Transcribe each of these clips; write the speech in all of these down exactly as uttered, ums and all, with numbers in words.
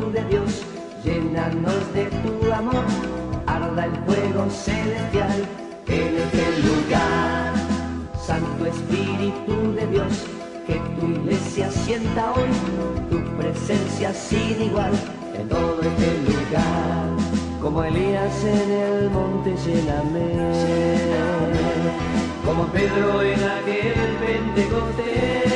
de Dios, llénanos de tu amor, arda el fuego celestial en este lugar. Santo Espíritu de Dios, que tu iglesia sienta hoy tu presencia sin igual en todo este lugar. Como Elías en el monte, lléname, como Pedro en aquel Pentecostés.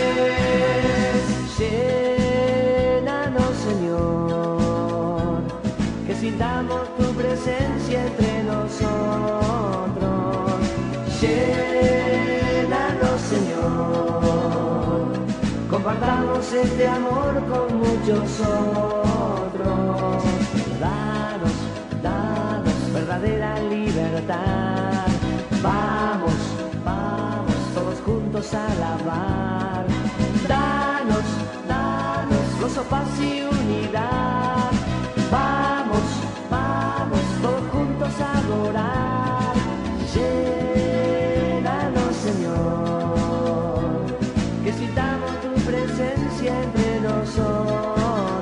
Llénanos, Señor, que sintamos tu presencia entre nosotros. Llénanos, Señor, compartamos este amor con muchos otros. Danos, danos verdadera libertad. Vamos, vamos todos juntos a alabar. Danos, danos gozo, paz y unidad. Vamos, vamos todos juntos a adorar. Llénanos, Señor, que sintamos tu presencia entre nosotros.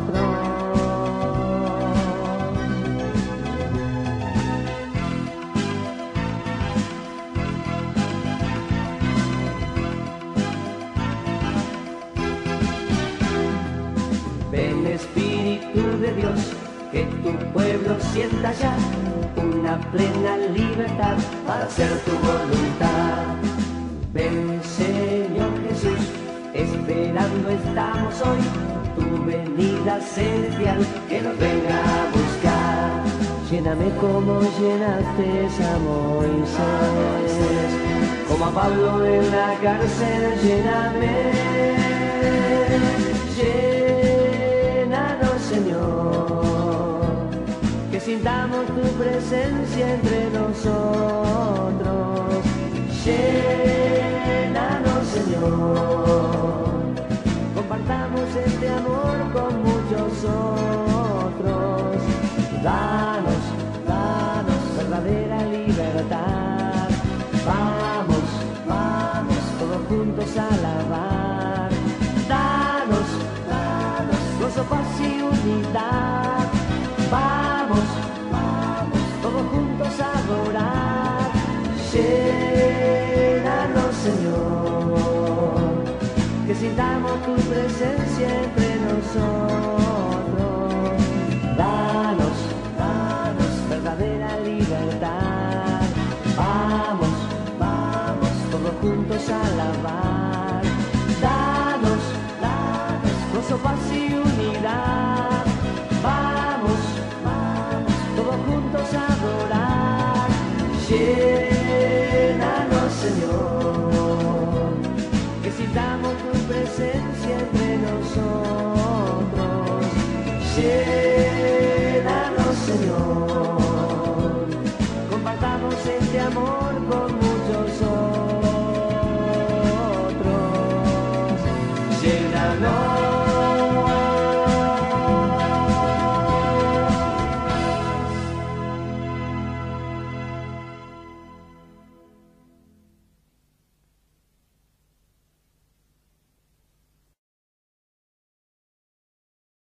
Ven, Espíritu de Dios, que tu pueblo sienta ya una plena libertad para hacer tu voluntad. Ven, Señor Jesús, esperando estamos hoy tu venida celestial, que nos venga a buscar. Lléname como llenaste a Moisés, como a Pablo en la cárcel, lléname. Llénanos, Señor, que sintamos tu presencia entre nosotros. Llénanos, Señor, compartamos este amor con muchos otros. Danos, danos verdadera libertad. Vamos, vamos todos juntos a alabar. Danos, danos gozo, paz y unidad. Vamos, vamos todos juntos a adorar. Llénanos, Señor, que sintamos tu presencia entre nosotros. Danos, danos verdadera libertad. Vamos, vamos todos juntos a alabar. Danos, danos gozo, paz y unidad. Vamos, vamos todos juntos a adorar. Llénanos, Señor, que sintamos tu presencia entre nosotros. Llénanos,